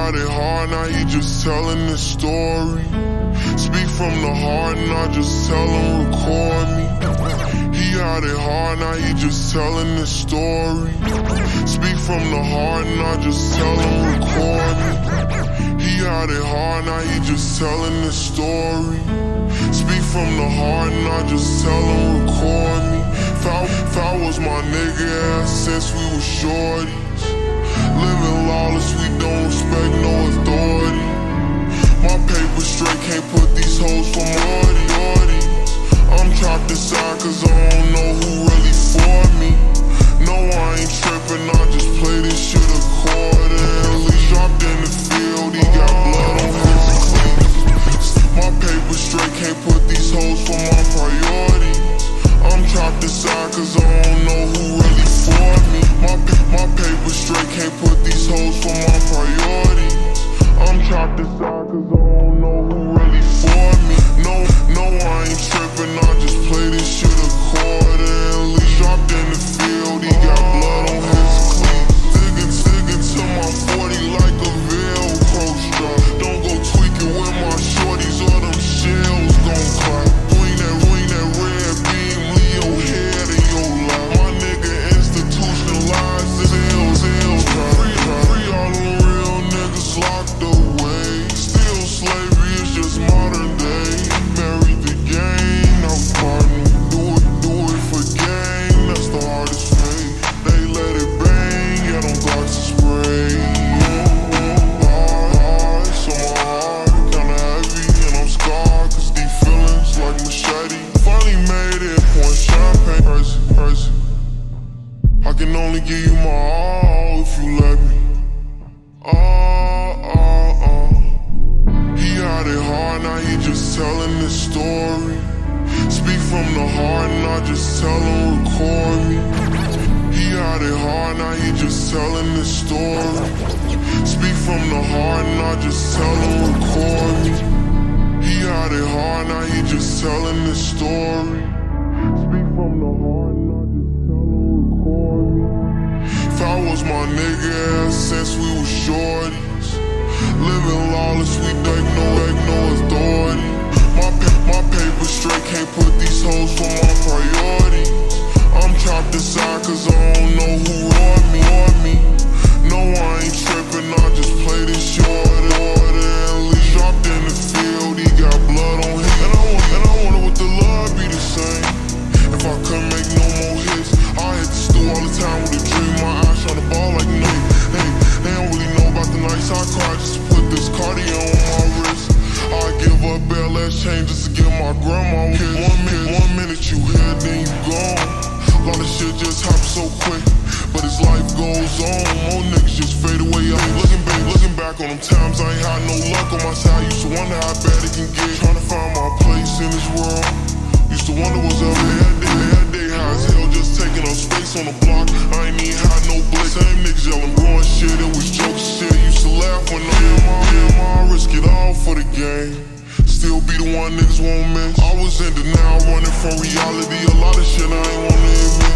had it hard, now he just telling the story. Speak from the heart, not just tell him record me. He had it hard, now he just telling the story. Speak from the heart, not just tell him record me. He had it hard, now he just telling the story. Speak from the heart, not just tell him record me. Foul was my nigga since we was shorties. Living lawless, we don't respect no authority. My paper straight, can't put these hoes for Marty. I'm trapped inside cause I don't know who really for me. No, I ain't tripping, I just play this shit accordingly. Dropped in the field, he got blood on his cleats. My paper straight, can't put these hoes for my priorities. I'm trapped inside cause I don't know who really for me. My paper straight, can't put these hoes for my priorities. I'm trapped inside cause I don't know who really for me. No, I ain't tripping, I just play this shit accordingly. Dropped in the field, he got blood on his cleats. Digging to my 40 like a Velcro strap. Don't go tweaking with my shorties or them shells gon' clap. Wing that red beam, leave your head in your lap. My nigga institutionalized the sales trap. Free all them real niggas locked away. Still slavery is just modern day. Married the game, now partner. Do it for gang, that's the hardest fate. They let it bang, yeah, them blocks to spray. Hard, so my heart kinda heavy and I'm scarred. Cause these feelings like machete. Finally made it, pouring champagne. Percy. I can only give you my all if you let me. He had it hard, now he just telling the story. Speak from the heart, not just tell him record me. He had it hard, now he just telling the story. Speak from the heart, not just tell him record me. He had it hard, now he just telling the story. Speak from the heart, not just tell him record me. Foul was my nigga since we was shorties. Living lawless, we beg no authority. My paper straight, can't put these hoes for my priorities. I'm trapped inside cause I don't know who run me. No, I ain't tripping, I just play this shit orderly. Dropped in the field, he got blood on him. And I wonder what the love be the same. If I couldn't make no more hits, I hit the stool all the time with a dream. My eyes tryna ball like Meek. They don't really know about the nights I cried just to put this Cartier on my wrist. I give up LS changes to give my grandma a kiss. One minute you here, then you gone. A lot of shit just happens so quick, but as life goes on, more niggas just fade away. I ain't looking back on them times, I ain't had no luck on my side. Used to wonder how bad it can get, trying to find my place in this world. Used to wonder what's up every day, high as hell, just taking up space on the block. I ain't even had no bliss. Same niggas yelling, blowing shit, it was jokes shit. Used to laugh when I risk it all for the game. Still be the one niggas won't miss. I was in denial, running from reality. A lot of shit I ain't wanna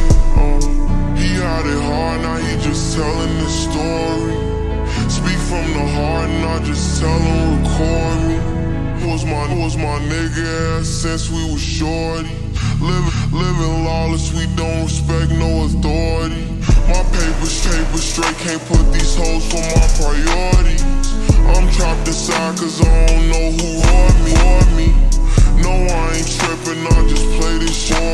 admit. He had it hard, now he just telling the story. Speak from the heart, not just tell him record me. Was my nigga since we was shorty. Living lawless, we don't respect no authority. My paper straight, can't put these hoes for my priorities. I'm trapped inside cause I don't know who hurt me. No, I ain't tripping, I just play this shit